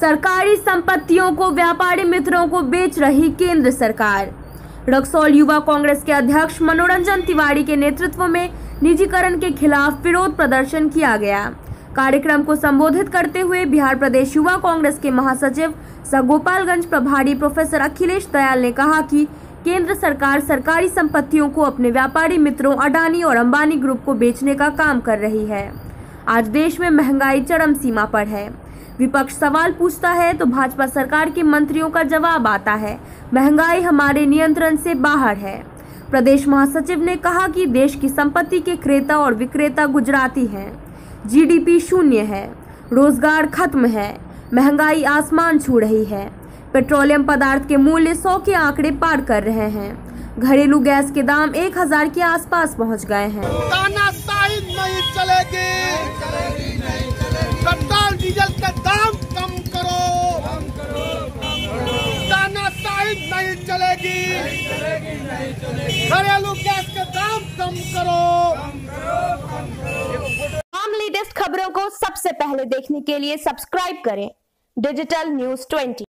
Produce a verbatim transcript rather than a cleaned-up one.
सरकारी संपत्तियों को व्यापारी मित्रों को बेच रही केंद्र सरकार। रक्सौल युवा कांग्रेस के अध्यक्ष मनोरंजन तिवारी के नेतृत्व में निजीकरण के खिलाफ विरोध प्रदर्शन किया गया। कार्यक्रम को संबोधित करते हुए बिहार प्रदेश युवा कांग्रेस के महासचिव सह गोपालगंज प्रभारी प्रोफेसर अखिलेश दयाल ने कहा कि केंद्र सरकार सरकारी संपत्तियों को अपने व्यापारी मित्रों अडानी और अंबानी ग्रुप को बेचने का काम कर रही है। आज देश में महंगाई चरम सीमा पर है। विपक्ष सवाल पूछता है तो भाजपा सरकार के मंत्रियों का जवाब आता है, महंगाई हमारे नियंत्रण से बाहर है। प्रदेश महासचिव ने कहा कि देश की संपत्ति के क्रेता और विक्रेता गुजराती हैं। जीडीपी शून्य है, रोजगार खत्म है, महंगाई आसमान छू रही है। पेट्रोलियम पदार्थ के मूल्य सौ के आंकड़े पार कर रहे हैं। घरेलू गैस के दाम एक हजार के आसपास पहुंच गए हैं। तानाशाही नहीं चलेगी, पेट्रोल डीजल का दाम कम करो, तानाशाही नहीं चलेगी, घरेलू गैस का दाम कम करो। हम लेटेस्ट खबरों को सबसे पहले देखने के लिए सब्सक्राइब करें डिजिटल न्यूज़ ट्वेंटी।